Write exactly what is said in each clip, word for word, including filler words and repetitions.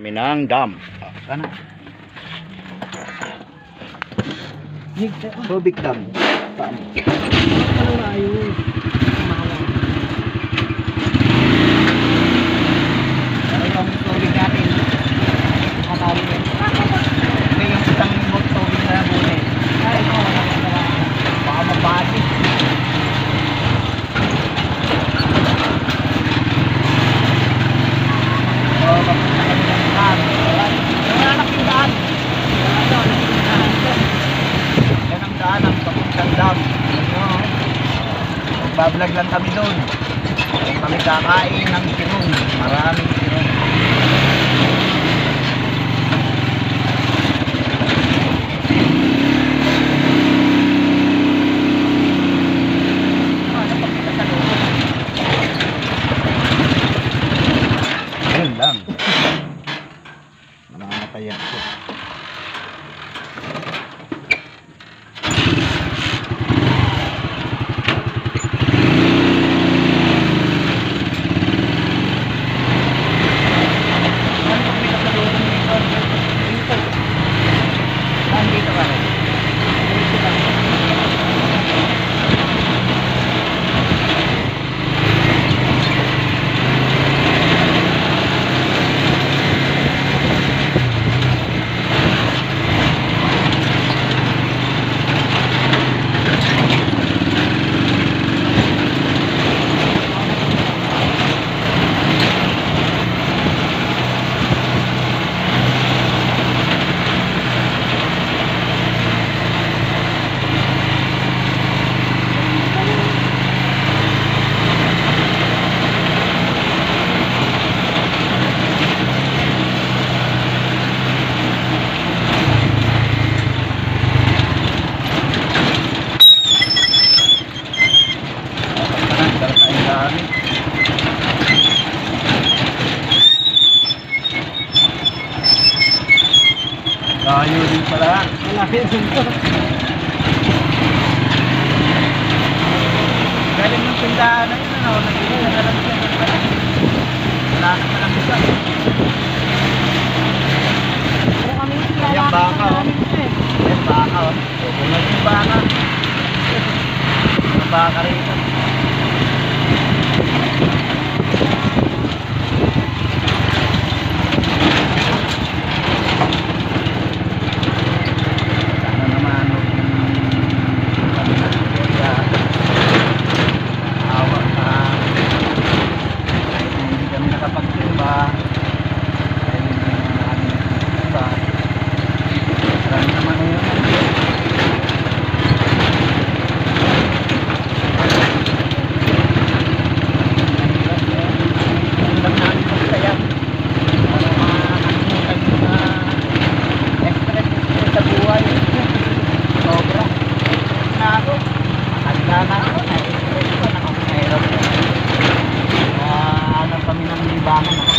Kami ng dam. Ah, sana. Tubig dam. Saan? Ano na ayun? Ano yung tubig natin? Nakatali rin. Ito yung isang bot tubig na nabuli. Ay, ito. Baka mabati. Oo, papunta kami ng dam. Nanganak yung daan. Yan ang daan ang papuntang dam. Magbablog lang kami doon. Kami kakain ng tirong. Maraming tirong. Ayun lang. Namamatay yan ito. Layo din pala. Malayo din to. Galing ng tindahan na yun, ano? Nagiging na lang siya. Wala na pa lang isa. Pero kami yung Yung lalaki baka, oh. Yung baka, oh. Pupunod yung baka. Yung baka rito. Sana naman, oh. Kami na siya. Awa ka. Kahit hindi kami nakapagsimba. Dahil hindi naman kami nagsimba. Marami naman yun. Ang namin magsaya. Para makakalimutan yung mga express sa buhay. Sobra. Na ako. Handa na ako. Na-express ko. Nakakahirap ko. Kaya ano kami ng libangan ako.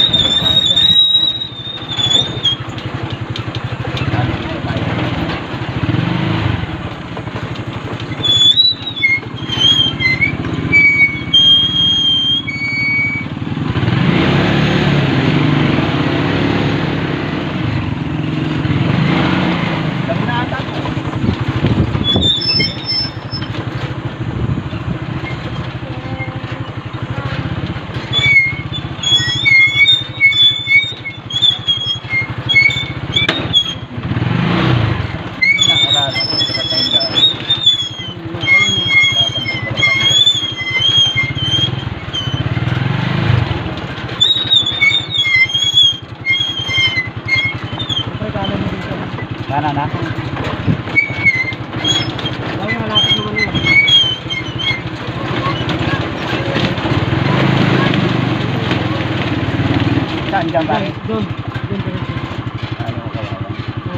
Sana na. Ay, malapit naman yun. Saan dyan ba? Doon. Doon. Doon. Ano kaya ba?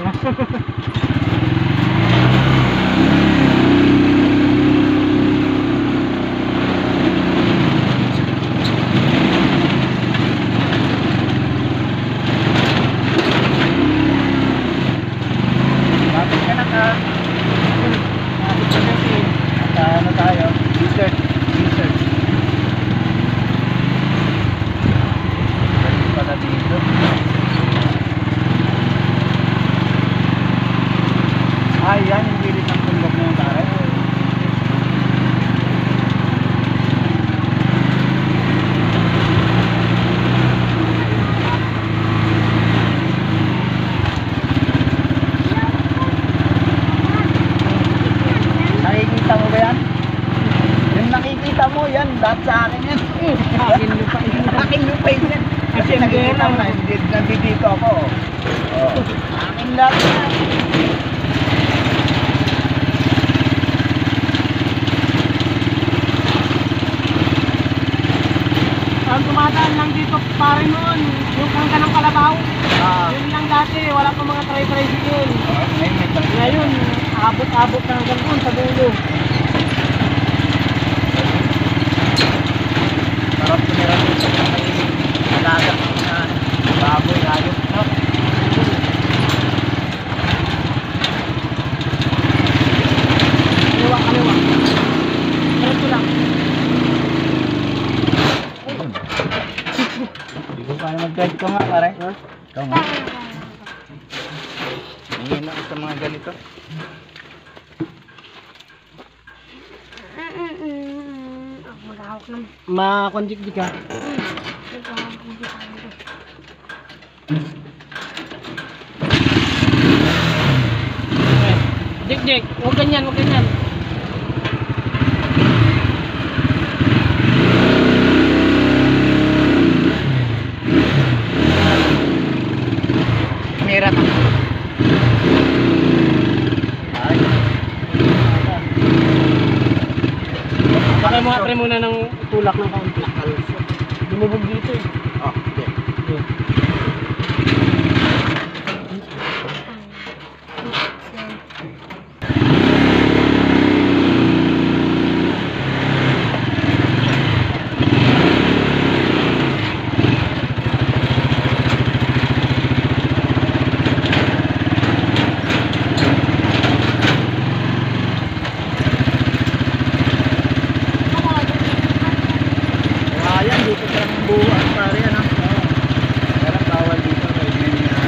Lapit ka na ka. Lapit ka na si. At ano tayo? Research. Research. Balik pala dito. ako. Oh. Akin lahat yan. Ang tumadaan lang dito pare noon, yung kangka ng Kalabaw. Ah. Yun lang dati, wala pa mga tri-tricycle. Oh, ngayon may tangkay. Ngayon, abot-abot na hanggang doon sa dulo. Sarap tumira dito sa may alaga na baboy, hayop, no? Kaliwa, kaliwa. Diretso lang. Hindi ko kaya mag-guide ko nga, pare. Ha? Ikaw nga. Nangin ako sa mga ganito. Ako maghahawak naman. Makonjik-jik ka. Maghahawak naman tayo. Okay. Jik-jik, huwag ganyan, huwag ganyan. Tumira ka. Ay. Baka mo try muna ng tulak ng kaunti. Lumubog dito eh. Oh, okay. Okay. Ayan, dito ka lang buwan, pare, ano? Pero bawal dito, may ganyan.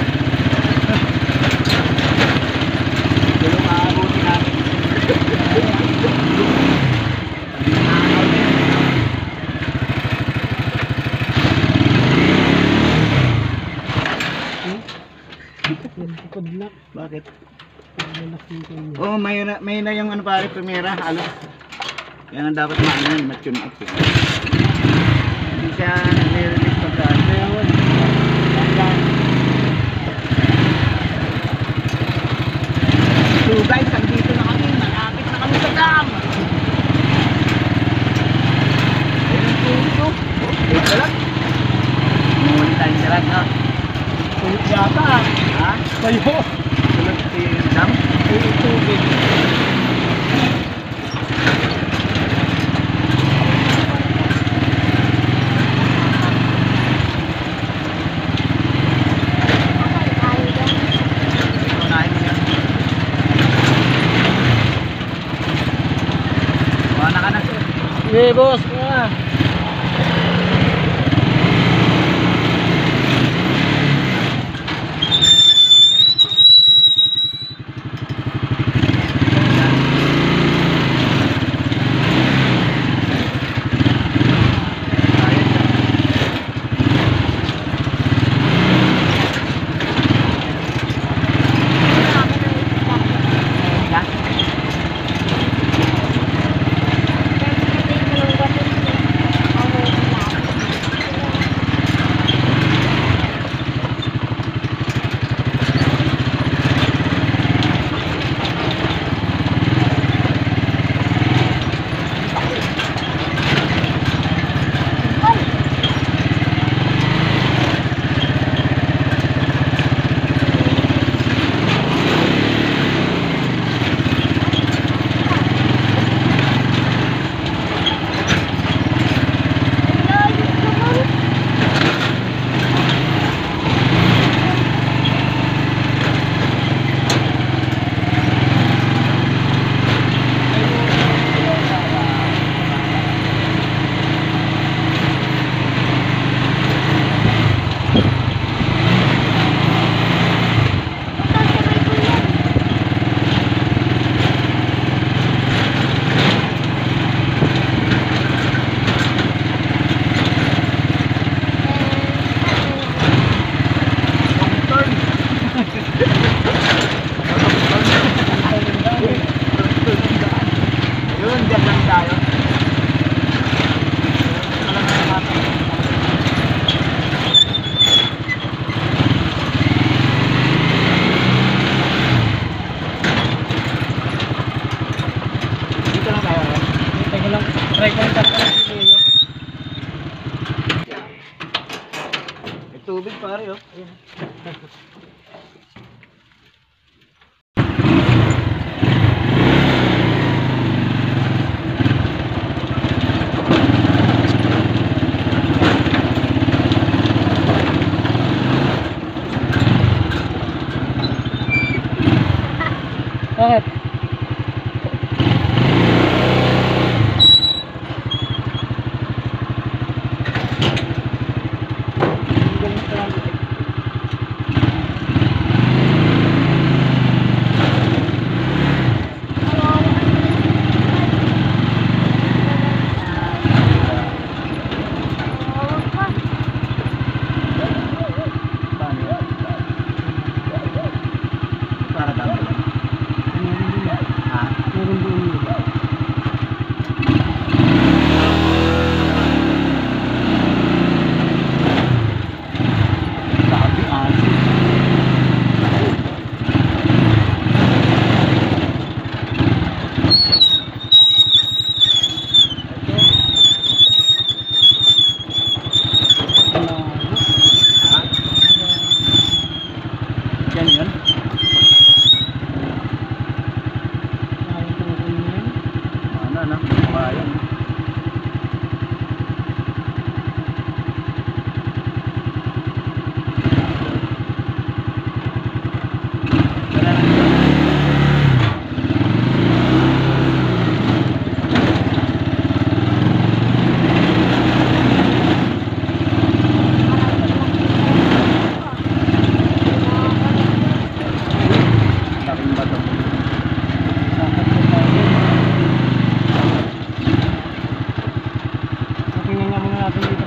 Tulong aabuti natin. Nakakaw na yan. Yan, tukod na. Bakit? Malak dito niya. Oo, oh, may na, may na yung ano pare, primera, halos. Yan ang dapat maano yun, ma-tune up eh. Hindi siya nire-release pagka. Ayun. So guys, andito na kami, malapit na kami sa dam. Ayun ang tubig, oh. Wait ka lang. One time ka lang, no? Tulog yata ah. Ha? Kayo. Tulog si dam? Ay, tubig. Unahin mo yan. Wala ka na, sir. Sige, boss. Kaya. Yan. Sorry oh. Ayun. Bakit? Paano yan? Para dami lang. Ha? Meron doon yun. Sabi asin. Ha? Yan yun? Ano na? Bayan. Wala na. Laking bato. Tingnan nga muna natin dito